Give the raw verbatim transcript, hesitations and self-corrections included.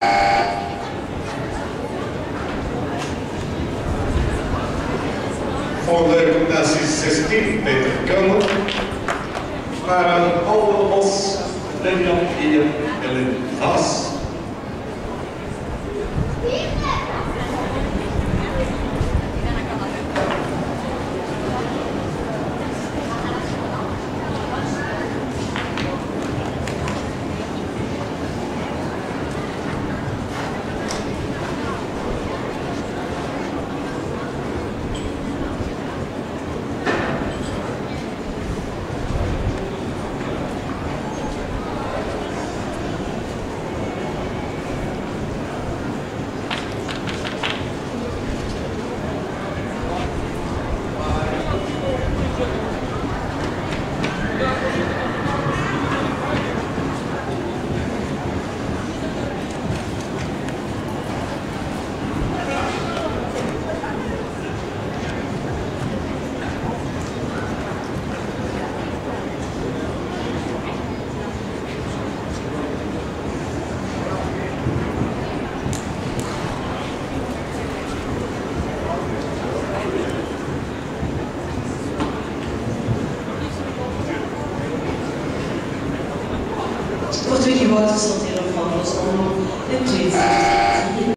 Voor de gymnasie zestien, Peter Kummel. Para Paul Bos, Daniel Ian Ellen Haas. Kortweg je woord te sorteren van ons om in tweede.